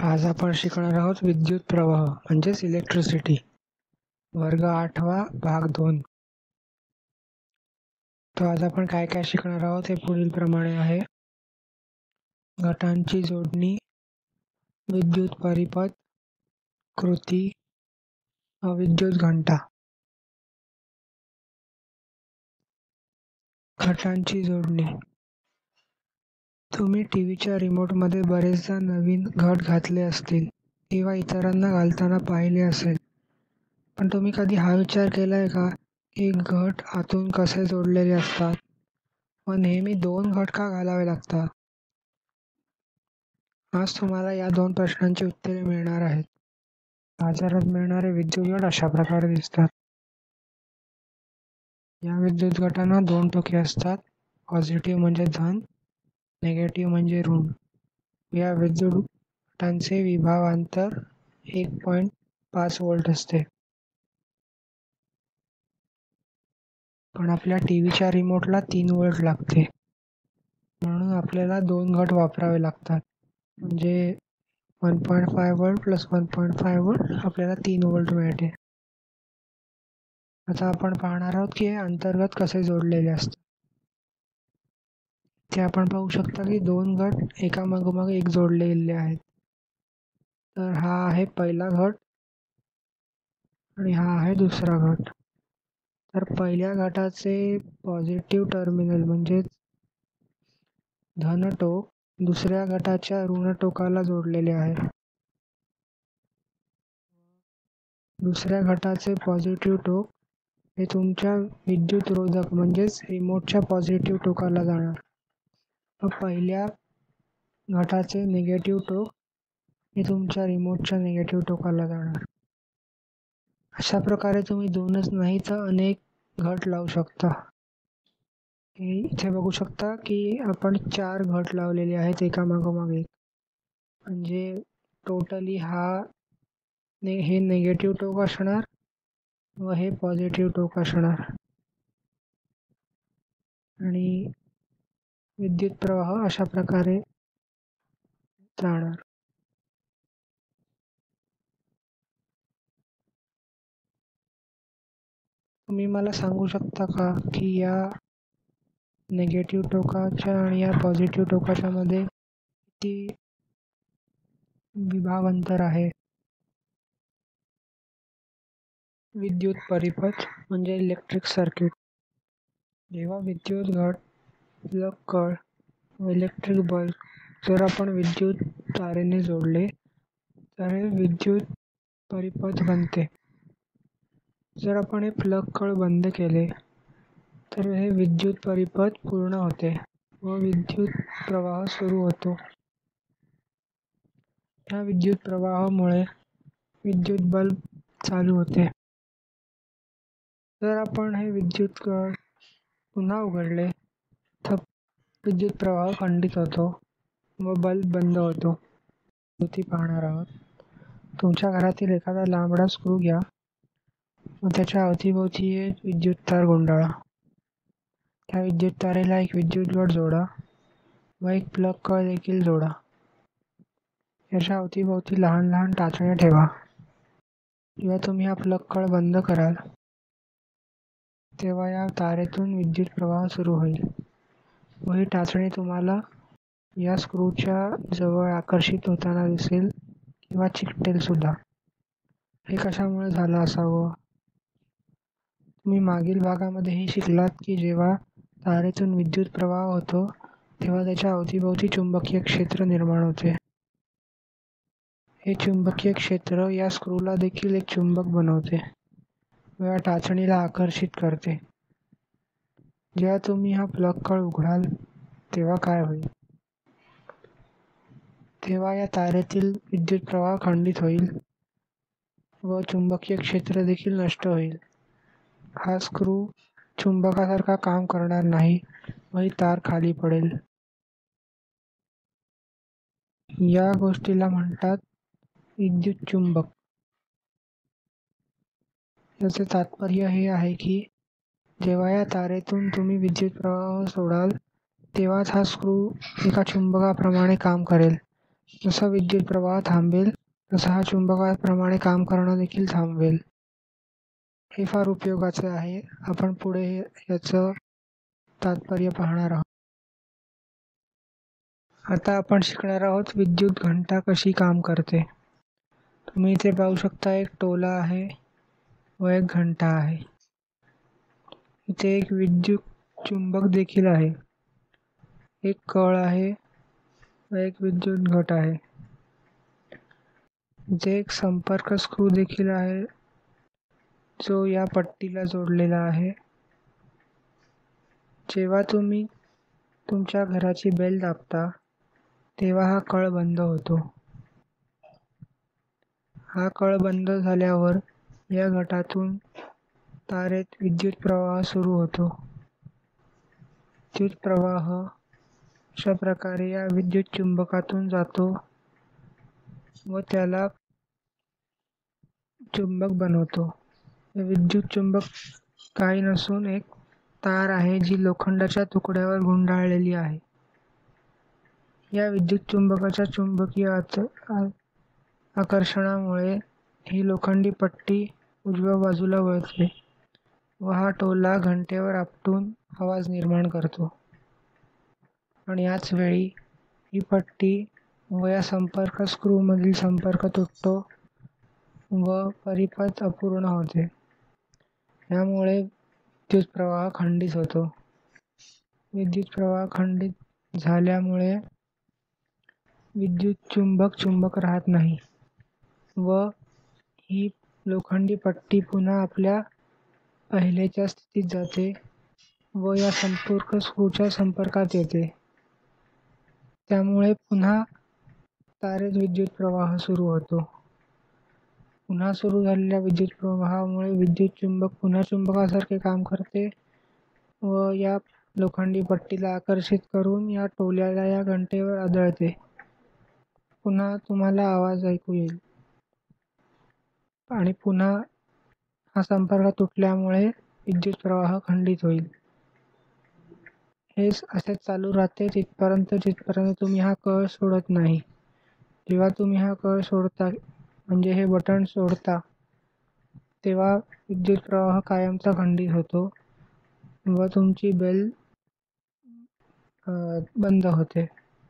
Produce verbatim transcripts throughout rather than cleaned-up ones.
आज आपण शिकणार आहोत विद्युत प्रवाह म्हणजेच इलेक्ट्रिसिटी. वर्ग आठवा भाग दोन. तो आज आपण काय काय शिकणार आहोत हे पुढील प्रमाणे आहे. घटांची जोडणी, विद्युत परिपथ, कृती, अविद्युत घंटा. घटांची जोडणी. तुम्ही टीव्हीच्या रिमोटमध्ये बरेचदा नवीन घट घातले असतील किंवा इतरांना घालताना पाहिले असेल, पण तुम्ही कधी हा विचार केलाय का की घट आतून कसे जोडलेले असतात व नेहमी दोन घट का घालावे लागतात? आज तुम्हाला या दोन प्रश्नांची उत्तरे मिळणार आहेत. बाजारात मिळणारे विद्युत घट अशा प्रकारे दिसतात. या विद्युत घटांना दोन टोके असतात. पॉझिटिव्ह म्हणजे धन, निगेटिव्ह म्हणजे ऋण. या विद्युत घटांचे विभवांतर एक पॉईंट पाच वोल्ट असते. पण आपल्या टीव्हीच्या रिमोटला तीन वोल्ट लागते, म्हणून आपल्याला दोन घट वापरावे लागतात. म्हणजे one point five volt plus one point five volt आपल्याला तीन वोल्ट मिळते. आता आपण पाहणार आहोत की हे अंतर्गत कसे जोडलेले असतात. ते आपण पाहू शकता की दोन घट एकामागोमाग एक जोडलेले आहेत. तर हा आहे पहिला घट आणि हा आहे दुसरा घट. तर पहिल्या घटाचे पॉझिटिव्ह टर्मिनल म्हणजे धन टोक दुसऱ्या घटाच्या ऋण टोकाला जोडलेले आहे. दुसऱ्या घटाचे पॉझिटिव्ह टोक हे तुमच्या विद्युत रोधक म्हणजेच रिमोटच्या पॉझिटिव्ह टोकाला जाणार व पहिल्या घटाचे निगेटिव्ह टोक हे तुमच्या रिमोटच्या निगेटिव्ह टोकाला जाणार. अशा प्रकारे तुम्ही दोनच नाही तर अनेक घट लावू शकता. इथे बघू शकता की आपण चार घट लावलेले आहेत एकामागोमाग एक. म्हणजे टोटली हा ने हे निगेटिव्ह टोक असणार व हे पॉझिटिव्ह टोक असणार आणि विद्युत प्रवाह अशा प्रकारे जाणार. तुम्ही मला सांगू शकता का की या निगेटिव्ह टोकाच्या आणि या पॉझिटिव्ह टोकाच्या मध्ये किती विभाव अंतर आहे? विद्युत परिपथ म्हणजे इलेक्ट्रिक सर्किट. जेव्हा विद्युत घट, प्लग कळ व इलेक्ट्रिक बल्ब जर आपण विद्युत तारेने जोडले तर हे विद्युत परिपथ बनते. जर आपण हे प्लग कळ बंद केले तर हे विद्युत परिपथ पूर्ण होते व विद्युत प्रवाह सुरू होतो. या विद्युत प्रवाहामुळे विद्युत बल्ब चालू होते. जर आपण हे विद्युत कळ पुन्हा उघडले तर विद्युत प्रवाह खंडित होतो व बल्ब बंद होतो. कृती पाहणार आहोत. तुमच्या घरातील एखादा लांबडा स्क्रू घ्या व त्याच्या अवतीभोवती एक विद्युत तार गुंडाळा. त्या विद्युत तारेला एक विद्युत घट जोडा व एक प्लग कळ देखील जोडा. याच्या अवतीभोवती लहान लहान टाचण्या ठेवा. जेव्हा तुम्ही हा प्लग कळ बंद कराल तेव्हा या तारेतून विद्युत प्रवाह सुरू होईल व ही टाचणी तुम्हाला या स्क्रूच्या जवळ आकर्षित होताना दिसेल किंवा चिकटेल सुद्धा. हे कशामुळे झालं असावं? तुम्ही मागील भागामध्येही शिकलात की जेव्हा तारेतून विद्युत प्रवाह होतो तेव्हा त्याच्या अवतीभोवती चुंबकीय क्षेत्र निर्माण होते. हे चुंबकीय क्षेत्र या स्क्रूला देखील एक चुंबक बनवते व या टाचणीला आकर्षित करते. जेव्हा तुम्ही हा प्लग कळ उघडाल तेव्हा काय होईल? तेव्हा या तारेतील विद्युत प्रवाह खंडित होईल व चुंबकीय क्षेत्र देखील नष्ट होईल. हा स्क्रू चुंबकासारखा काम करणार नाही व ही तार खाली पडेल. या गोष्टीला म्हणतात विद्युत चुंबक. याचे तात्पर्य हे आहे की जेव्हा या तारेतून तुम्ही विद्युत प्रवाह सोडाल तेव्हाच हा स्क्रू एका चुंबकाप्रमाणे काम करेल. जसा विद्युत प्रवाह थांबेल तसा हा चुंबकाप्रमाणे काम करणं देखील थांबवेल. हे फार उपयोगाचे आहे. आपण पुढे याचं तात्पर्य पाहणार आहोत. आता आपण शिकणार आहोत विद्युत घंटा कशी काम करते. तुम्ही इथे पाहू शकता एक टोला आहे व एक घंटा आहे. इथे एक विद्युत चुंबक देखील आहे. एक कळ आहे व एक विद्युत घट आहे. इथे एक संपर्क स्क्रू देखील आहे जो या पट्टीला जोडलेला आहे. जेव्हा तुम्ही तुमच्या घराची बेल दाबता तेव्हा हा कळ बंद होतो. हा कळ बंद झाल्यावर या घटातून तारेत विद्युत प्रवाह सुरू होतो. विद्युत प्रवाह अशा प्रकारे या विद्युत चुंबकातून जातो व त्याला चुंबक बनवतो. विद्युत चुंबक काही नसून एक तार आहे जी लोखंडाच्या तुकड्यावर गुंडाळलेली आहे. या विद्युत चुंबकाच्या चुंबकीय आकर्षणामुळे ही लोखंडी पट्टी उजव्या बाजूला वळते व हा टोला घंटेवर आपटून आवाज निर्माण करतो. आणि याच वेळी ही पट्टी व या संपर्क स्क्रूमधील संपर्क तुटतो व परिपथ अपूर्ण होते. यामुळे विद्युत प्रवाह खंडित होतो. विद्युत प्रवाह खंडित झाल्यामुळे विद्युत चुंबक चुंबक राहत नाही व ही लोखंडी पट्टी पुन्हा आपल्या पहिलेच्या स्थितीत जाते व या संपर्क स्क्रूच्या संपर्कात येते. त्यामुळे पुन्हा तारेत विद्युत प्रवाह सुरू होतो. पुन्हा सुरू झालेल्या विद्युत प्रवाहामुळे विद्युत चुंबक पुन्हा चुंबकासारखे काम करते व या लोखंडी पट्टीला आकर्षित करून या टोल्याला या घंटेवर आदळते. पुन्हा तुम्हाला आवाज ऐकू येईल आणि पुन्हा हा संपर्क तुटल्यामुळे विद्युत प्रवाह खंडित होईल. हे असे चालू राहते तिथपर्यंत जिथपर्यंत तुम्ही हा कळ सोडत नाही. जेव्हा तुम्ही हा कळ सोडता म्हणजे हे बटण सोडता तेव्हा विद्युत प्रवाह कायमचा खंडित होतो व तुमची बेल बंद होते.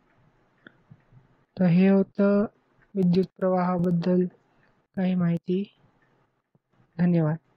तर हे होतं विद्युत प्रवाहाबद्दल काही माहिती. धन्यवाद.